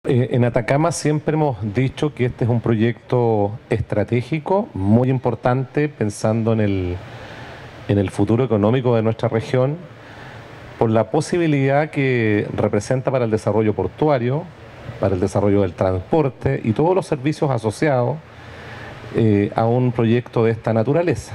En Atacama siempre hemos dicho que este es un proyecto estratégico, muy importante, pensando en el futuro económico de nuestra región, por la posibilidad que representa para el desarrollo portuario, para el desarrollo del transporte y todos los servicios asociados a un proyecto de esta naturaleza.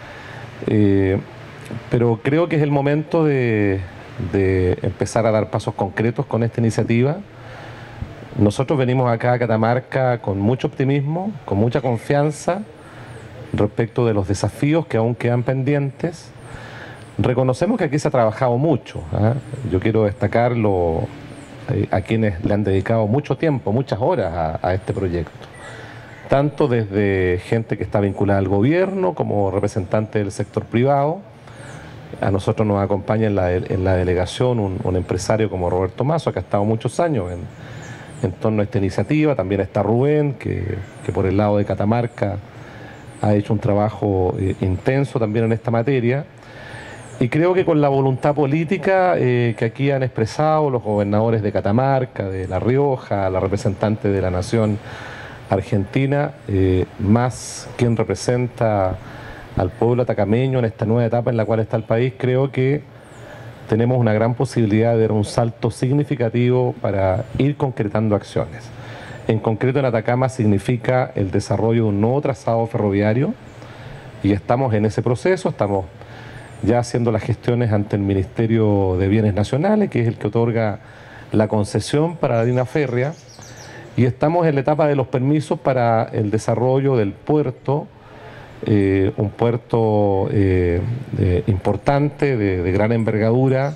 Pero creo que es el momento de empezar a dar pasos concretos con esta iniciativa. Nosotros venimos acá a Catamarca con mucho optimismo, con mucha confianza respecto de los desafíos que aún quedan pendientes. Reconocemos que aquí se ha trabajado mucho, ¿eh? Yo quiero destacarlo a quienes le han dedicado mucho tiempo, muchas horas a este proyecto. Tanto desde gente que está vinculada al gobierno como representante del sector privado. A nosotros nos acompaña en la delegación un empresario como Roberto Mazo, que ha estado muchos años en torno a esta iniciativa. También está Rubén, que por el lado de Catamarca ha hecho un trabajo intenso también en esta materia. Y creo que con la voluntad política que aquí han expresado los gobernadores de Catamarca, de La Rioja, la representante de la Nación Argentina, más quien representa al pueblo atacameño en esta nueva etapa en la cual está el país, creo que tenemos una gran posibilidad de dar un salto significativo para ir concretando acciones. En concreto en Atacama significa el desarrollo de un nuevo trazado ferroviario y estamos en ese proceso, estamos ya haciendo las gestiones ante el Ministerio de Bienes Nacionales, que es el que otorga la concesión para la línea férrea, y estamos en la etapa de los permisos para el desarrollo del puerto, un puerto importante, de gran envergadura,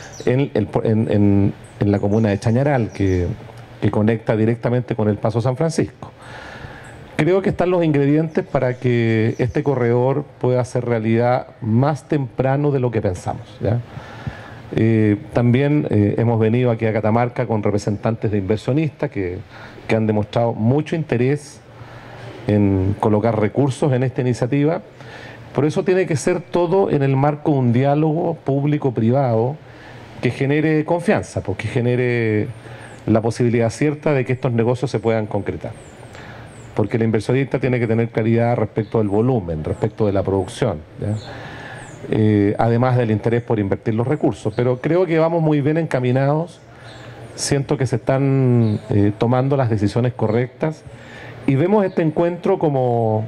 en la comuna de Chañaral, que conecta directamente con el Paso San Francisco. Creo que están los ingredientes para que este corredor pueda ser realidad más temprano de lo que pensamos, ¿ya? También hemos venido aquí a Catamarca con representantes de inversionistas que han demostrado mucho interés en colocar recursos en esta iniciativa. Por eso tiene que ser todo en el marco de un diálogo público-privado que genere confianza, porque genere la posibilidad cierta de que estos negocios se puedan concretar. Porque el inversionista tiene que tener claridad respecto del volumen, respecto de la producción, ¿ya? Además del interés por invertir los recursos. Pero creo que vamos muy bien encaminados, siento que se están tomando las decisiones correctas y vemos este encuentro como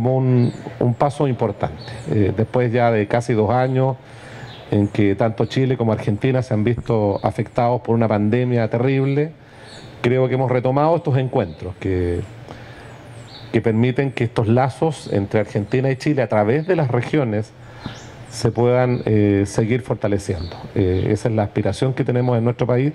un paso importante. Después ya de casi 2 años en que tanto Chile como Argentina se han visto afectados por una pandemia terrible, creo que hemos retomado estos encuentros que permiten que estos lazos entre Argentina y Chile a través de las regiones se puedan seguir fortaleciendo. Esa es la aspiración que tenemos en nuestro país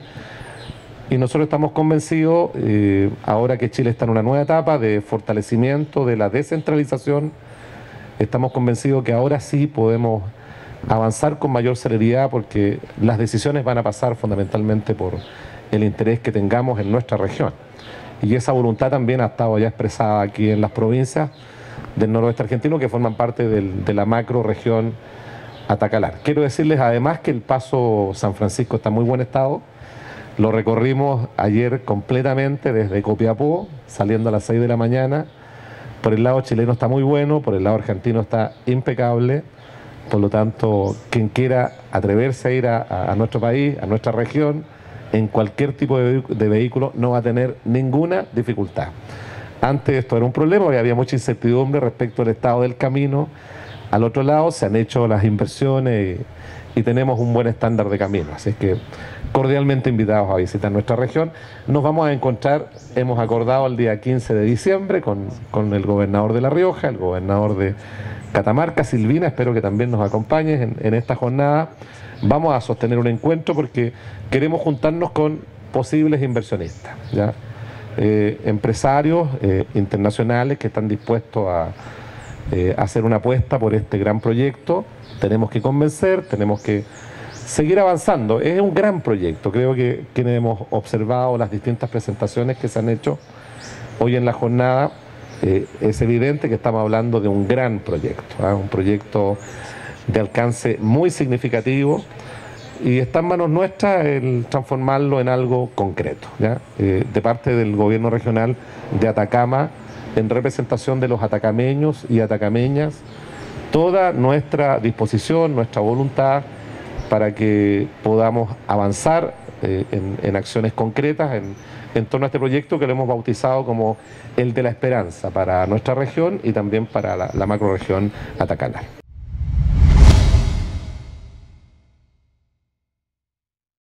y nosotros estamos convencidos, ahora que Chile está en una nueva etapa de fortalecimiento de la descentralización, estamos convencidos que ahora sí podemos avanzar con mayor celeridad porque las decisiones van a pasar fundamentalmente por el interés que tengamos en nuestra región. Y esa voluntad también ha estado ya expresada aquí en las provincias del noroeste argentino que forman parte de la macro región Atacalar. Quiero decirles además que el Paso San Francisco está en muy buen estado. Lo recorrimos ayer completamente desde Copiapó, saliendo a las 6 de la mañana. Por el lado chileno está muy bueno, por el lado argentino está impecable. Por lo tanto, quien quiera atreverse a ir a nuestro país, a nuestra región, en cualquier tipo de vehículo no va a tener ninguna dificultad. Antes esto era un problema, había mucha incertidumbre respecto al estado del camino. Al otro lado se han hecho las inversiones y tenemos un buen estándar de camino. Así es que cordialmente invitados a visitar nuestra región. Nos vamos a encontrar, hemos acordado el día 15 de diciembre con el gobernador de La Rioja, el gobernador de Catamarca, Silvina, espero que también nos acompañes en esta jornada. Vamos a sostener un encuentro porque queremos juntarnos con posibles inversionistas, ¿ya? Empresarios internacionales que están dispuestos a hacer una apuesta por este gran proyecto. Tenemos que convencer, tenemos que seguir avanzando. Es un gran proyecto, creo que quienes hemos observado las distintas presentaciones que se han hecho hoy en la jornada, es evidente que estamos hablando de un gran proyecto, ¿eh? Un proyecto de alcance muy significativo y está en manos nuestras el transformarlo en algo concreto, ¿ya? De parte del gobierno regional de Atacama, en representación de los atacameños y atacameñas, toda nuestra disposición, nuestra voluntad para que podamos avanzar en acciones concretas en torno a este proyecto que lo hemos bautizado como el de la esperanza para nuestra región y también para la macrorregión atacanal.